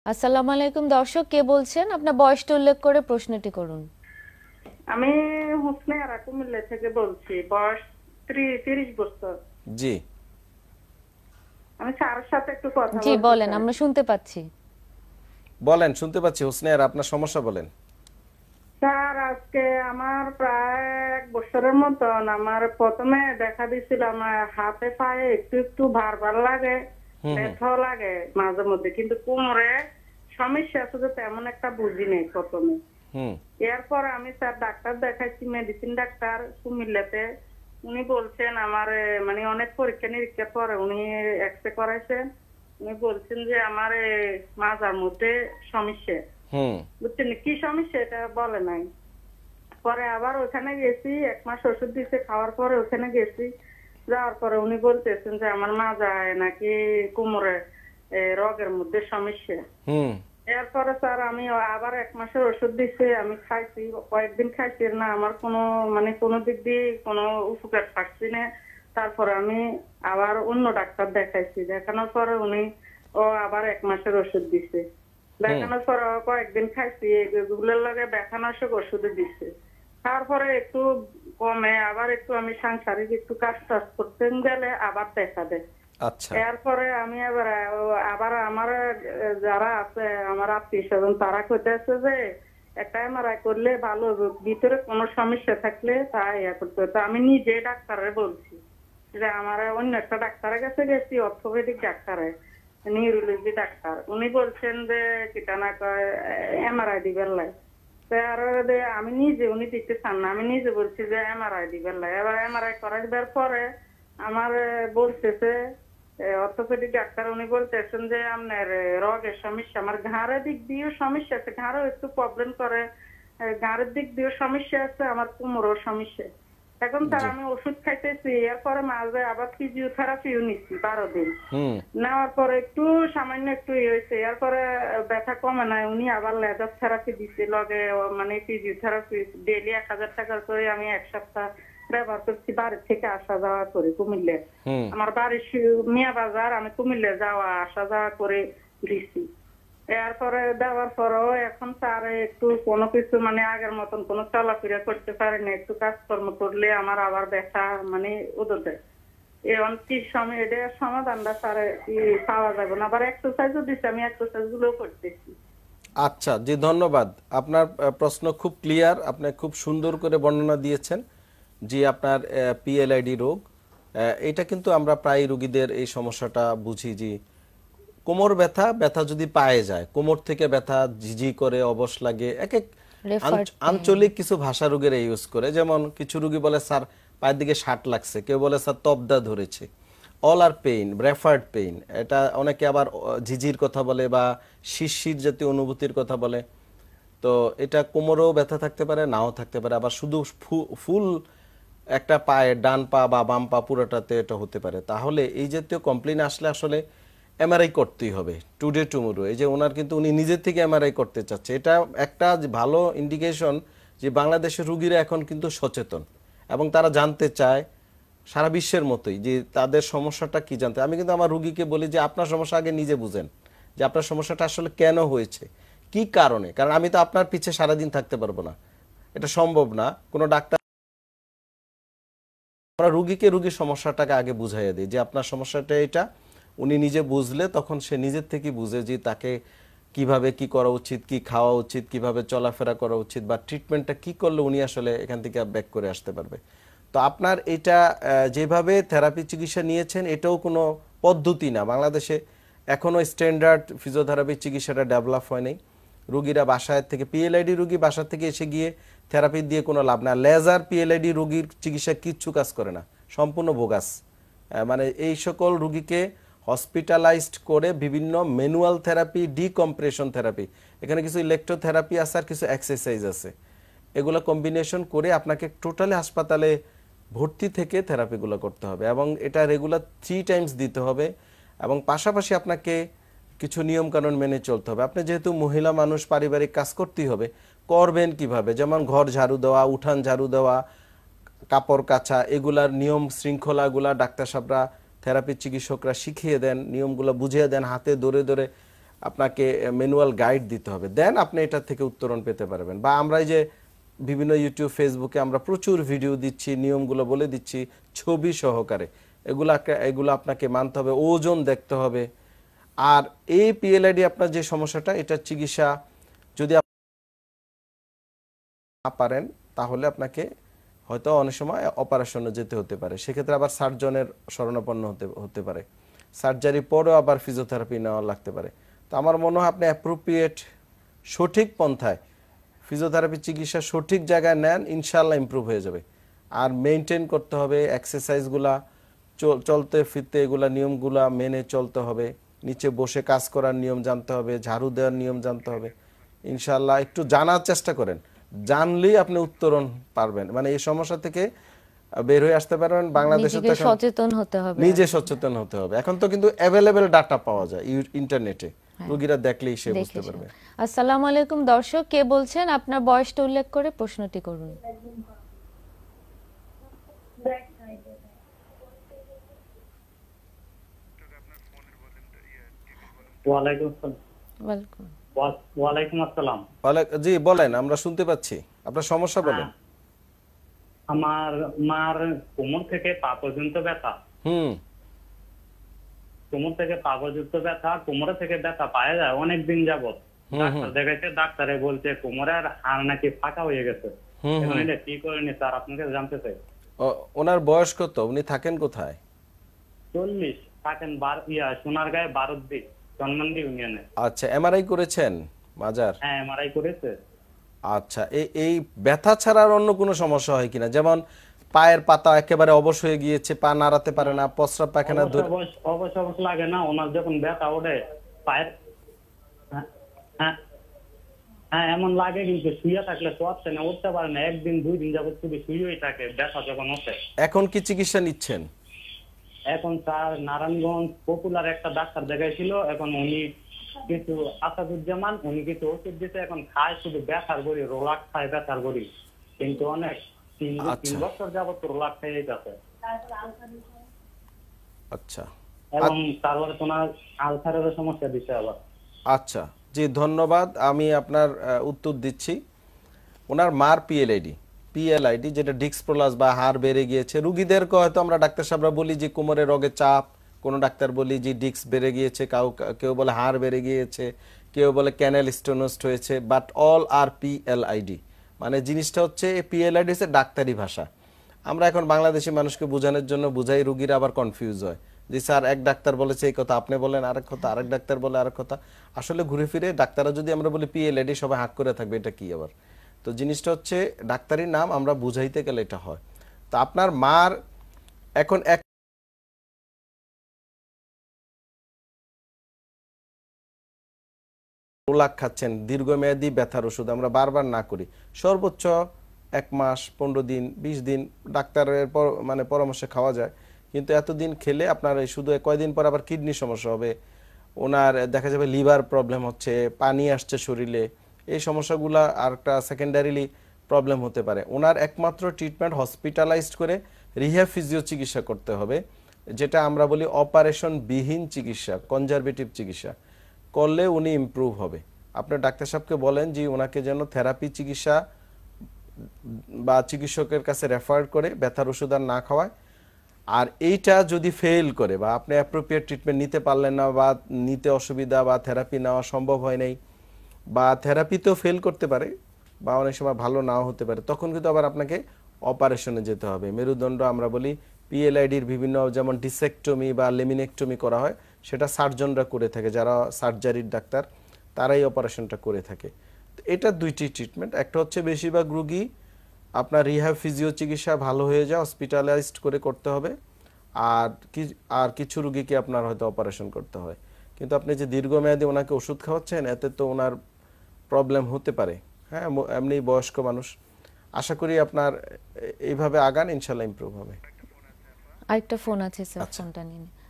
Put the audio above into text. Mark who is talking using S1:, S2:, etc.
S1: আসসালামু আলাইকুম দর্শক, কে বলছেন? আপনার বয়সটা উল্লেখ করে প্রশ্নটি করুন।
S2: আমি হোসনে আরা কুমিল্লা থেকে বলছি। বয়স 30 বছর।
S3: জি
S2: আমি স্যারের সাথে একটু কথা
S1: জি
S2: বলতে
S1: বলেন,
S2: চাই।
S1: আমরা শুনতে পাচ্ছি।
S3: বলেন, শুনতে পাচ্ছি হোসনে, আপনার সমস্যা বলেন।
S2: স্যার, আজকে আমার প্রায় 1 বছরের মতন আমার প্রথমে দেখা দিছিল আমার হাতে পায়ে একটু একটু ভার লাগে, ব্যথাও লাগে মাঝে মধ্যে, কিন্তু কোমরে সমস্যা আছে যে তেমন একটা বুঝি নেই প্রথমে।
S3: হুম
S2: এরপর আমি স্যার ডাক্তার দেখাইছি, মেডিসিন ডাক্তার কুমিল্লাতে। উনি বলছেন আমার মানে অনেক পরীক্ষা নিরীক্ষার পরে উনি এক্সরে করাইছেন। উনি বলছেন যে আমার মাজার মধ্যে সমস্যা।
S3: হুম
S2: বুঝছেন কি সমস্যা এটা বলে নাই। পরে আবার ওখানে গেছি, 1 মাস ওষুধ দিতে, খাওয়ার পরে ওখানে গেছি। যাওয়ার পরে উনি বলতেছেন যে আমার মাজায় নাকি কোমরে রগের মধ্যে সমস্যা।
S3: হুম
S2: এরপরে স্যার আমি আবার 1 মাসের ওষুধ দিচ্ছে, আমি খাইছি, কয়েকদিন খাইছি না, আমার কোনো দিক দিয়ে কোনো উপকার পাচ্ছি না। তারপরে আমি আবার অন্য ডাক্তার দেখাইছি, দেখানোর পরে উনি আবার 1 মাসের ওষুধ দিছে।
S3: হুম
S2: দেখানোর পরে কয়েকদিন খাইছি, এগুলোর লগে ব্যথানাশক ওষুধ দিছে। তারপরে একটু কমে, আবার একটু আমি সাংসারিক একটু কাজ টাজ করতে গেলে আবার দেখা দেয়।
S3: আচ্ছা
S2: এরপরে আমি আবার আমার যারা আছে আমার আত্মীয় স্বজন তারা কইতেছে যে একটা এমআরআই করলে ভালো হবে, ভিতরে কোনো সমস্যা থাকলে তা ইয়া করতে হবে। তো আমি নিজে ডাক্তারে বলছি যে আমার অন্য একটা ডাক্তারের কাছে গেছি, অর্থোপেডিক ডাক্তারে, নিউরোলজি ডাক্তার। উনি বলছেন যে কিটা না কয় এমআরআই দিবার লাই। আমি নিজে, উনি দিতে চান না, আমি নিজে বলছি যে এমআরআই দিবার লাই। এবার এমআরআই করাইবার পরে আমার বলতেছে অর্থোপেডিক ডাক্তার, উনি বলতেছেন যে আপনার রগের সমস্যা, আমার ঘাড়ের দিক দিয়েও সমস্যা আছে, ঘাড়ও একটু প্রবলেম করে, ঘাড়ের দিক দিয়েও সমস্যা আছে, আমার কোমরেও সমস্যা। এখন তার
S3: জি
S2: আমি ওষুধ খাইতেছি, এরপরে মাঝে আবার ফিজিওথেরাপিও নিচ্ছি 12 দিন।
S3: হুম
S2: নেওয়ার পরে একটু সামান্য একটু হয়েছে, এরপরে ব্যথা কমে নাই, উনি আবার লেজার থেরাপি দিচ্ছে লগে, মানে ফিজিওথেরাপি ডেইলি 1000 টাকা করে আমি 1 সপ্তাহ ব্যবহার করছি। বাড়ি থেকে আসা যাওয়া করে কুমিল্লা,
S3: হুম
S2: আমার বাড়ি মিয়া বাজার, আমি কুমিল্লা যাওয়া আসা যাওয়া করে দিছি। এরপরে দেওয়ার পরও এখন তার একটু কোনো কিছু মানে আগের মতন কোনো চলাফেরা করতে পারে না, একটু কাজকর্ম করলে আমার আবার ব্যথা মানে উদর দেয়। এখন কি সময় এটা সমাধানটা স্যার কি পাওয়া যাবে না? আবার এক্সারসাইজও দিচ্ছে, আমি এক্সারসাইজ গুলো করতেছি।
S3: আচ্ছা, জি ধন্যবাদ। আপনার প্রশ্ন খুব ক্লিয়ার, আপনি খুব সুন্দর করে বর্ণনা দিয়েছেন। জি, আপনার পিএলআইডি রোগ, এটা কিন্তু আমরা প্রায় রোগীদের এই সমস্যাটা বুঝি। জি, কোমর ব্যথা, ব্যথা যদি পায়ে যায়, কোমর থেকে ব্যথা ঝিঝি করে, অবশ লাগে, এক এক
S1: রেফার্ড পেইন।
S3: আঞ্চলিক কিছু ভাষা রোগেরা ইউজ করে। যেমন কিছু রোগী বলে স্যার পায়ের দিকে ষাট লাগছে, কেউ বলে স্যার তবদা ধরেছে। অল আর পেইন, রেফার্ড পেইন, এটা অনেকে আবার ঝিঝির কথা বলে বা শিরশির জাতীয় অনুভূতির কথা বলে। তো এটা কোমরেও ব্যথা থাকতে পারে, নাও থাকতে পারে, আবার শুধু ফুল একটা পায়ে, ডান পা বা বাম পা পুরোটাতে এটা হতে পারে। তাহলে এই জাতীয় কমপ্লেন আসলে আসলে এমআরআই করতেই হবে টুডে টুমোরো। এই যে ওনার কিন্তু উনি নিজের থেকে এমআরআই করতে চাচ্ছে, এটা একটা ভালো ইন্ডিকেশন যে বাংলাদেশের রুগীরা এখন কিন্তু সচেতন এবং তারা জানতে চায় সারা বিশ্বের মতোই যে তাদের সমস্যাটা কি জানতে। আমি কিন্তু আমার রুগীকে বলি যে আপনার সমস্যা আগে নিজে বুঝেন, যে আপনার সমস্যাটা আসলে কেন হয়েছে, কি কারণে। কারণ আমি তো আপনার পিছে সারাদিন থাকতে পারবো না, এটা সম্ভব না। কোনো ডাক্তার, আমরা রুগীকে রুগীর সমস্যাটাকে আগে বুঝাইয়া দিই যে আপনার সমস্যাটা এটা। উনি নিজে বুঝলে তখন সে নিজের থেকে বুঝে যে তাকে কিভাবে কি করা উচিত, কি খাওয়া উচিত, কিভাবে চলাফেরা করা উচিত, বা ট্রিটমেন্টটা কি করলে উনি আসলে এখান থেকে ব্যাক করে আসতে পারবে। তো আপনার এটা যেভাবে থেরাপি চিকিৎসা নিয়েছেন, এটাও কোনো পদ্ধতি না। বাংলাদেশে এখনও স্ট্যান্ডার্ড ফিজিওথেরাপি চিকিৎসাটা ডেভেলপ হয়নি। রুগীরা বাসায় থেকে, পিএলআইডি রুগী বাসা থেকে এসে গিয়ে থেরাপি দিয়ে কোনো লাভ না। লেজার পিএলআইডি রুগীর চিকিৎসা কিচ্ছু কাজ করে না, সম্পূর্ণ বোগাস। মানে এই সকল রুগীকে হসপিটালাইজড করে বিভিন্ন ম্যানুয়াল থেরাপি, ডিকম্প্রেশন থেরাপি, এখানে কিছু ইলেকট্রোথেরাপি আছে আর কিছু এক্সারসাইজ আছে, এগুলো কম্বিনেশন করে আপনাকে টোটালি হাসপাতালে ভর্তি থেকে থেরাপিগুলো করতে হবে এবং এটা রেগুলার 3 টাইমস দিতে হবে। এবং পাশাপাশি আপনাকে কিছু নিয়মকানুন মেনে চলতে হবে। আপনি যেহেতু মহিলা মানুষ, পারিবারিক কাজ করতেই হবে, করবেন কিভাবে, যেমন ঘর ঝাড়ু দেওয়া, উঠান ঝাড়ু দেওয়া, কাপড় কাচা, এগুলার নিয়ম শৃঙ্খলাগুলা ডাক্তার সাহেবরা, থেরাপি চিকিৎসকরা শিখিয়ে দেন, নিয়মগুলো বুঝিয়ে দেন, হাতে ধরে ধরে আপনাকে ম্যানুয়াল গাইড দিতে হবে, দেন আপনি এটা থেকে উত্তরণ পেতে পারবেন। বা আমরা এই যে বিভিন্ন ইউটিউব ফেসবুকে আমরা প্রচুর ভিডিও দিচ্ছি, নিয়মগুলো বলে দিচ্ছি ছবি সহকারে, এগুলো আপনাকে মানতে হবে, ওজন দেখতে হবে। আর এই পিএলআইডি আপনার যে সমস্যাটা, এটা চিকিৎসা যদি না পারেন তাহলে আপনাকে হয়তো অনেক সময় অপারেশনে যেতে হতে পারে, সেক্ষেত্রে আবার সার্জনের শরণাপন্ন হতে পারে, সার্জারি পরেও আবার ফিজিওথেরাপি নেওয়া লাগতে পারে। তো আমার মনে হয় আপনি অ্যাপ্রোপ্রিয়েট সঠিক পন্থায় ফিজিওথেরাপি চিকিৎসা সঠিক জায়গায় নেন, ইনশাল্লাহ ইমপ্রুভ হয়ে যাবে। আর মেনটেন করতে হবে এক্সারসাইজগুলা, চলতে ফিরতে এগুলা নিয়মগুলা মেনে চলতে হবে, নিচে বসে কাজ করার নিয়ম জানতে হবে, ঝাড়ু দেওয়ার নিয়ম জানতে হবে। ইনশাল্লাহ একটু জানার চেষ্টা করেন, জানলেই আপনি উত্তরণ পারবেন, মানে এই সমস্যা থেকে বের হয়ে আসতে পারবেন। বাংলাদেশে তো এখন
S1: সচেতন হতে হবে,
S3: নিজে সচেতন হতে হবে। এখন তো কিন্তু অ্যাভেলেবেল ডাটা পাওয়া যায় ইন্টারনেটে, রোগীরা দেখলেই সে বুঝতে পারবে।
S1: আসসালামু আলাইকুম দর্শক, কে বলছেন? আপনার বয়সটা উল্লেখ করে প্রশ্নটি করুন।
S4: ওয়ালাইকুম আসসালাম।
S3: জি বলেন, আমরা শুনতে পাচ্ছি, আপনার সমস্যা বলেন।
S4: আমার মার কোমর থেকে পা পর্যন্ত ব্যথা। কোমর থেকে পা পর্যন্ত ব্যথা, কোমরে থেকে ব্যথা পাওয়া যায় অনেক দিন যাবত। ডাক্তার দেখাইছে, ডাক্তারে বলছে কোমরের হাড় নাকি ফাঁকা হয়ে গেছে। এখন এটা কি করেনি স্যার, আপনাকে জানতে চাই।
S3: ওনার বয়স কত? উনি থাকেন কোথায়?
S4: 40। থাকেন সোনারগাঁয়ে বারুদ্দি, জন্মন্দি ইউনিয়নে।
S3: আচ্ছা, এমআরআই করেছেন মাজার?
S4: হ্যাঁ, এমআরআই করেছে।
S3: আচ্ছা, এই ব্যথা ছাড়া আর অন্য কোনো সমস্যা হয় কিনা? যেমন পায়ের পাতা একেবারে অবশ হয়ে গিয়েছে, পা নাড়াতে পারে না, প্রস্রাব পায়খানা
S4: অবশ লাগে না ওনার, যখন ব্যথা ওঠে পায়ের, হ্যাঁ এমন লাগে, কিন্তু শুয়ে থাকলে চলছে না, উঠতে পারে না, একদিন 2 দিন যাবত শুধু শুয়েই থাকে ব্যথা যখন ওঠে।
S3: এখন কি চিকিৎসা নিচ্ছেন?
S4: এখন স্যার নারায়ণগঞ্জ পপুলার একটা ডাক্তার দেখাইছিল, এখন উনি কিছু আসাদুজ্জামান, উনি কিছু ওষুধ দিতে, এখন খায় শুধু ব্যথার বড়ি, রোলাক খায় ব্যথার বড়ি, কিন্তু অনেক 3 বছর যাবত রোলাক খাই যাচ্ছে।
S3: আচ্ছা,
S4: এবং তারপরে তোমার আলসারের সমস্যা দিচ্ছে আবার।
S3: আচ্ছা জি, ধন্যবাদ, আমি আপনার উত্তর দিচ্ছি। ওনার মার পিএলআইডি যেটা ডিস্ক প্রলাপস বা হাড় বেড়ে গিয়েছে, রুগীদেরকে হয়তো আমরা ডাক্তার সাহেবরা বলি যে কোমরের রগে চাপ, কোনো ডাক্তার বলি যে ডিস্ক বেড়ে গিয়েছে, কেউ বলে হাড় বেড়ে গিয়েছে, কেউ বলে ক্যানেল স্টোনোস্ট হয়েছে, বাট অল আর পিএলআইডি। মানে জিনিসটা হচ্ছে পিএলআইডি হচ্ছে ডাক্তারি ভাষা। আমরা এখন বাংলাদেশি মানুষকে বোঝানোর জন্য বুঝাই, রুগীরা আবার কনফিউজ হয় যে স্যার এক ডাক্তার বলেছে এই কথা, আপনি বলেন আরেক কথা, আরেক ডাক্তার বলে আরেক কথা। আসলে ঘুরে ফিরে ডাক্তাররা যদি আমরা বলি পিএলআইডি, সবাই হাঁক করে থাকবে এটা কি আবার। তো জিনিসটা হচ্ছে ডাক্তারি নাম, আমরা বুঝাইতে গেলে এটা হয়। তো আপনার মার এখন প্রোলাক খাচ্ছেন, দীর্ঘমেয়াদী ব্যথার ওষুধ আমরা বারবার না করি, সর্বোচ্চ 1 মাস 15 দিন 20 দিন ডাক্তারের মানে পরামর্শে খাওয়া যায়। কিন্তু এতদিন খেলে আপনার শুধু কয়দিন পর আবার কিডনি সমস্যা হবে, ওনার দেখা যাবে লিভার প্রবলেম হচ্ছে, পানি আসছে শরীরে, এই সমস্যাগুলো আর একটা সেকেন্ডারিলি প্রবলেম হতে পারে। ওনার একমাত্র ট্রিটমেন্ট হসপিটালাইজড করে রিহ্যাব ফিজিও চিকিৎসা করতে হবে, যেটা আমরা বলি অপারেশন বিহীন চিকিৎসা, কনজারভেটিভ চিকিৎসা করলে উনি ইমপ্রুভ হবে। আপনার ডাক্তার সাহেবকে বলেন যে ওনাকে যেন থেরাপি চিকিৎসা বা চিকিৎসকের কাছে রেফার করে ব্যথার ওষুধ আর না খাওয়ায়। আর এইটা যদি ফেল করে বা আপনি অ্যাপ্রোপ্রিয়েট ট্রিটমেন্ট নিতে পারলেন না, বা নিতে অসুবিধা, বা থেরাপি নেওয়া সম্ভব হয় নাই, বা থেরাপিতেও ফেল করতে পারে, বা অনেক সময় ভালো নাও হতে পারে, তখন কিন্তু আবার আপনাকে অপারেশনে যেতে হবে। মেরুদণ্ড আমরা বলি পিএলআইডির বিভিন্ন, যেমন ডিসেক্টমি বা লেমিনেক্টমি করা হয়, সেটা সার্জনরা করে থাকে, যারা সার্জারির ডাক্তার তারাই অপারেশনটা করে থাকে। এটা 2টি ট্রিটমেন্ট। একটা হচ্ছে বেশিরভাগ রুগী আপনার রিহ্যাব ফিজিও চিকিৎসা ভালো হয়ে যায়, হসপিটালাইজড করে করতে হবে। আর কিছু রুগীকে আপনার হয়তো অপারেশন করতে হয়। কিন্তু আপনি যে দীর্ঘমেয়াদী ওনাকে ওষুধ খাওয়াচ্ছেন, এতে তো ওনার প্রবলেম হতে পারে। হ্যাঁ, এমনি বয়স্ক মানুষ, আশা করি আপনার এইভাবে আগান, ইনশাল্লাহ ইমপ্রুভ হবে।
S1: আরেকটা ফোন আছে স্যার, ফোনটা নিন।